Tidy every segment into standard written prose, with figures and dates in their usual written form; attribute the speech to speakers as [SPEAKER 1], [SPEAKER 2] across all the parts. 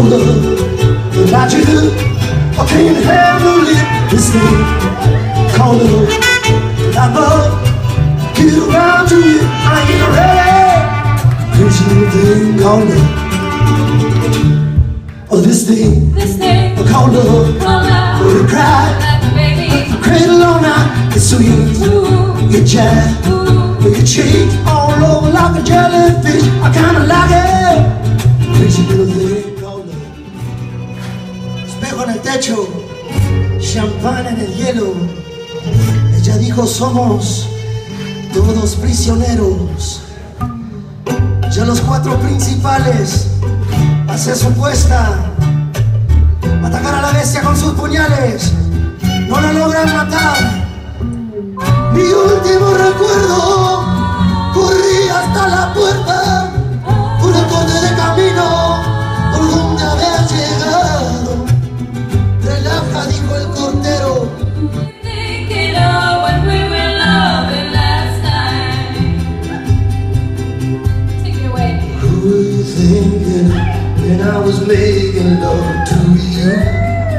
[SPEAKER 1] colder than I do. I can't handle it this day. Colder than I must get around to it. I ain't ready. Crazy little thing called love. Oh, this thing called love. Oh, you cry, cradle all night. It's sweet. You jive, you cheat all over like a jellyfish. I kinda like it. Crazy little thing called love. Espejo en el techo, champán en el hielo. Ella dijo somos todos prisioneros. Ya los cuatro principales hace su puesta, atacar a la bestia con sus puñales. No la logran matar. Mi último recuerdo, corrí hasta la puerta, por el corte de camino, por donde había llegado. Relaja, dijo el cortero. Who were you thinking when I was making love to you?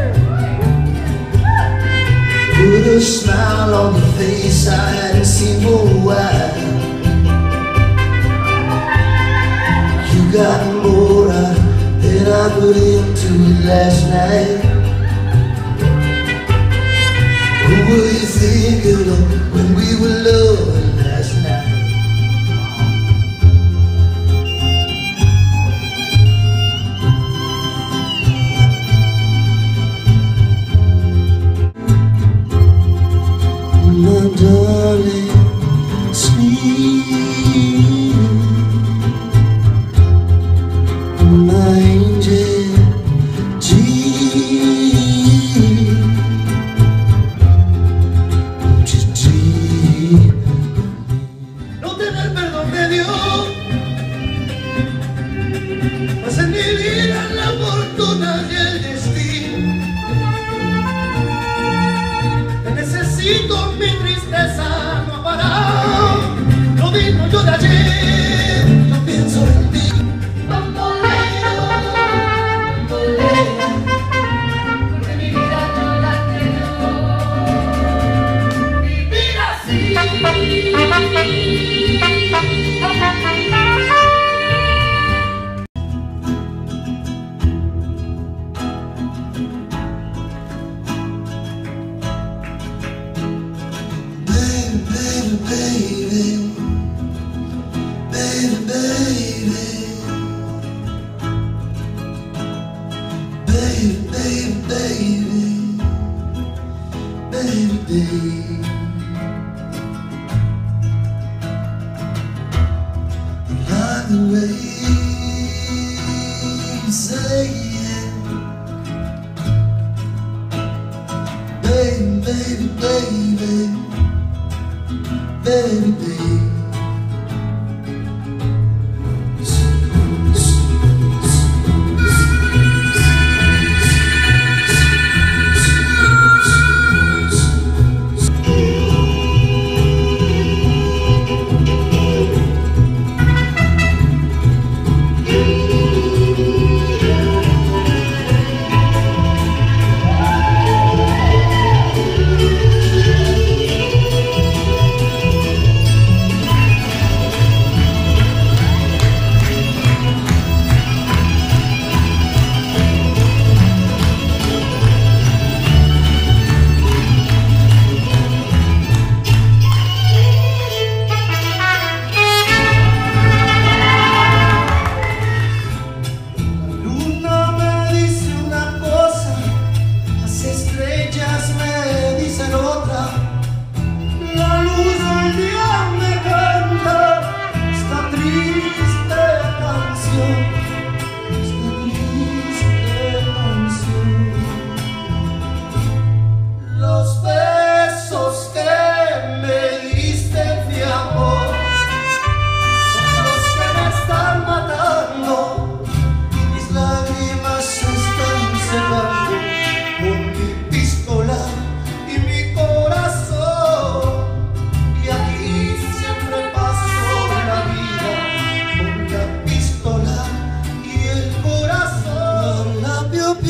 [SPEAKER 1] Put a smile on the face I hadn't seen for a while. You got more out than I put into it last night. Who were you thinking of when we were loving last night? My darling, sleep, my angel, dream, just dream. No tener perdón de Dios, pues en mi vida la fortuna y el destino. Te necesito. Mi tristeza no ha parado, lo mismo yo de ayer, yo pienso en ti. Bamboleo, bamboleo, porque mi vida no la quiero vivir así. Like the way you say it, baby, baby, baby, baby, baby.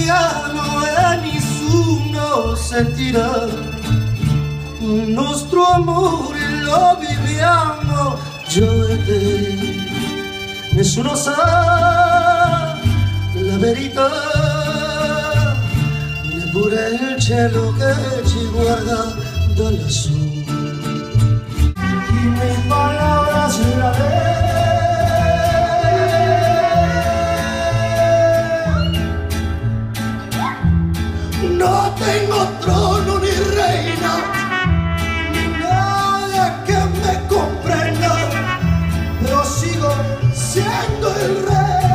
[SPEAKER 1] italiano e nessuno sentirà. Il nostro amore lo viviamo io e te. Nessuno sa la verità, neppure il cielo che ci guarda da lassù. Y mis palabras la no tengo trono ni reina, ni nadie que me comprenda, pero sigo siendo el rey.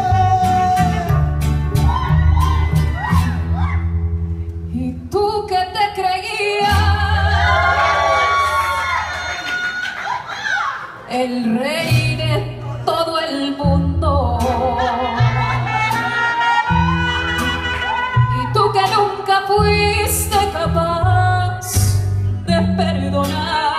[SPEAKER 2] ¿Y tú qué te creías? El rey de todo el mundo. Y tú que nunca fuiste capaz de perdonar.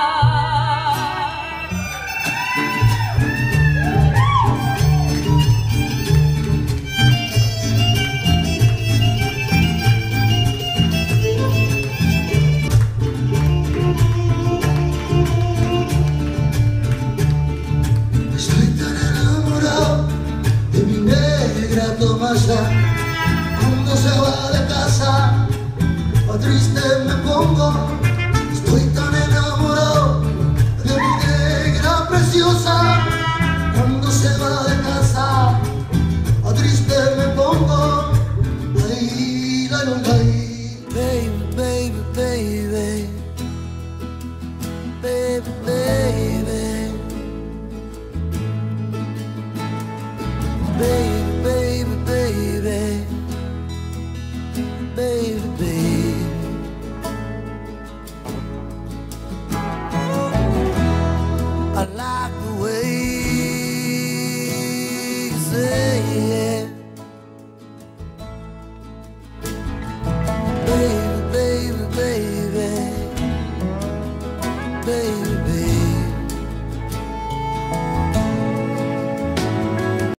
[SPEAKER 1] Tomasa, cuando se va de casa, triste me pongo.